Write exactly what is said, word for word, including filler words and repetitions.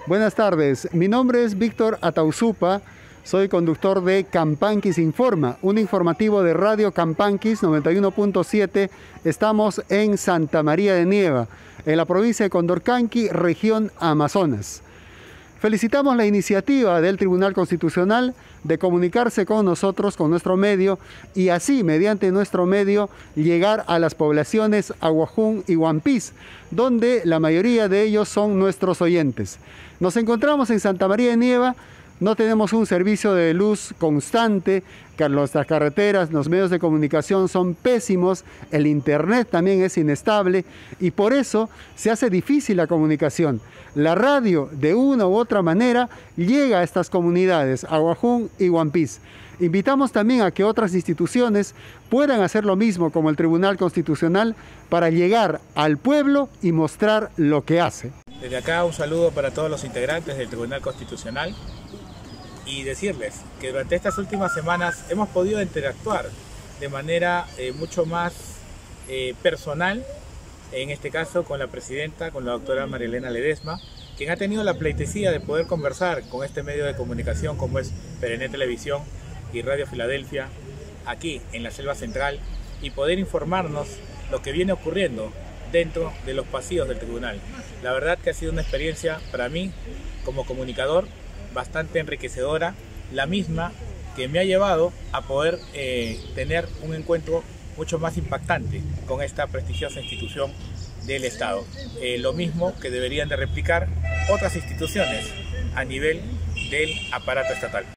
Buenas tardes, mi nombre es Víctor Atauzupa, soy conductor de Campanquis Informa, un informativo de Radio Campanquis noventa y uno punto siete. Estamos en Santa María de Nieva, en la provincia de Condorcanqui, región Amazonas. Felicitamos la iniciativa del Tribunal Constitucional de comunicarse con nosotros, con nuestro medio, y así, mediante nuestro medio, llegar a las poblaciones Aguajún y Huampís, donde la mayoría de ellos son nuestros oyentes. Nos encontramos en Santa María de Nieva. No tenemos un servicio de luz constante, nuestras carreteras, los medios de comunicación son pésimos, el internet también es inestable y por eso se hace difícil la comunicación. La radio, de una u otra manera, llega a estas comunidades, Aguajún y Huampís. Invitamos también a que otras instituciones puedan hacer lo mismo, como el Tribunal Constitucional, para llegar al pueblo y mostrar lo que hace. Desde acá un saludo para todos los integrantes del Tribunal Constitucional y decirles que durante estas últimas semanas hemos podido interactuar de manera eh, mucho más eh, personal, en este caso con la presidenta, con la doctora María Elena Ledesma, quien ha tenido la pleitesía de poder conversar con este medio de comunicación como es Perené Televisión y Radio Filadelfia, aquí en la Selva Central, y poder informarnos lo que viene ocurriendo dentro de los pasillos del tribunal. La verdad que ha sido una experiencia para mí como comunicador bastante enriquecedora, la misma que me ha llevado a poder eh, tener un encuentro mucho más impactante con esta prestigiosa institución del Estado. Eh, lo mismo que deberían de replicar otras instituciones a nivel del aparato estatal.